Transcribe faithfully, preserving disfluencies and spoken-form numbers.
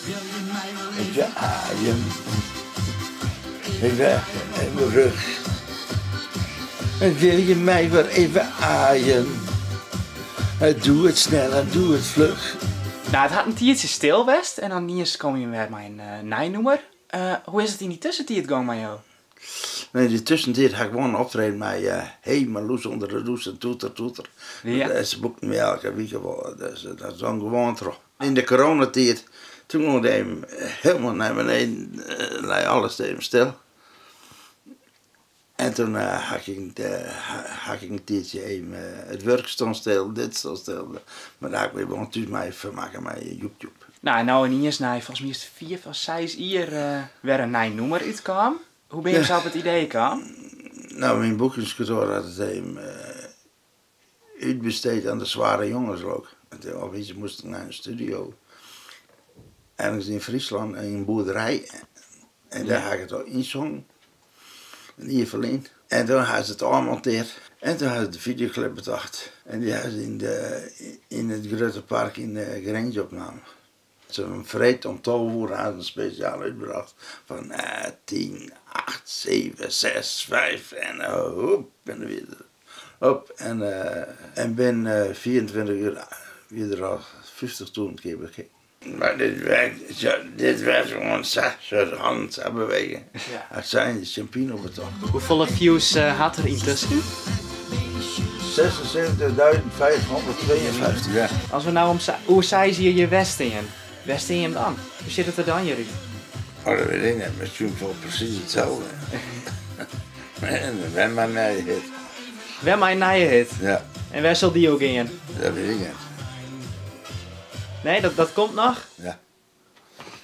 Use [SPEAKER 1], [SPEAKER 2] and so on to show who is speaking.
[SPEAKER 1] Even aaien. Even in mijn rug. En wil je mij weer even aaien? Doe het snel en doe het vlug.
[SPEAKER 2] Nou, het had een tiertje stil West en dan eerst kom je met mijn uh, nijnoemer. Uh, hoe is het in die tussentijd gegaan met jou?
[SPEAKER 1] Nee, die tussentijd ga ik gewoon optreden met uh, Hé, hey, Marloes onder de roes en toeter, toeter.
[SPEAKER 2] Ja.
[SPEAKER 1] Dat is boekt me elke week wel. Dus, dat is dan gewoon terug. In de coronatijd, toen ging hij helemaal naar beneden, uh, lag alles even stil. En toen uh, had ik, uh, had ik een tijdje even, uh, het werk stond stil, dit stond stil. Maar daar heb ik gewoon thuis mee vermaken met YouTube.
[SPEAKER 2] Nou, nou en eerst, nou, volgens mij is het vier van zes hier uh, weer een nijnoemer uitkwam. Hoe ben je zo op het idee gekomen?
[SPEAKER 1] Nou, mijn boekingskantoor had het even uh, uitbesteed aan de zware jongens ook. Of iets moest naar een studio. Ergens in Friesland, in een boerderij. En daar ja. had ik het al ingezongen. Hier verleen. En toen hadden ze het aanmonteerd. En toen hadden ze de videoclip bedacht. En die hadden ze in, de, in het grote park in de Grange opgenomen. Ze hebben vreed om twaalf uur hadden een speciaal uitgebracht. Van uh, tien, acht, zeven, zes, vijf en uh, hoep. En weer op. En, uh, en ben uh, vierentwintig uur weer al vijftig toen keer bekeken. Maar dit werkt, dit werd gewoon zo'n hand aan bewegen. Ja. Het zijn de champino betocht.
[SPEAKER 2] Hoeveel views uh, had er intussen?
[SPEAKER 1] zesenzeventigduizend vijfhonderdtweeënvijftig. Ja.
[SPEAKER 2] Als we nou om hoe zij zie je je West-in? West-in dan? Hoe zit het er dan, jullie?
[SPEAKER 1] Oh, dat weet ik niet, maar toen wel precies hetzelfde. En waar mijn nieuwe hit.
[SPEAKER 2] Waar mijn nieuwe hit?
[SPEAKER 1] Ja.
[SPEAKER 2] En waar zal die ook in?
[SPEAKER 1] Dat weet ik niet.
[SPEAKER 2] Nee, dat, dat komt nog?
[SPEAKER 1] Ja.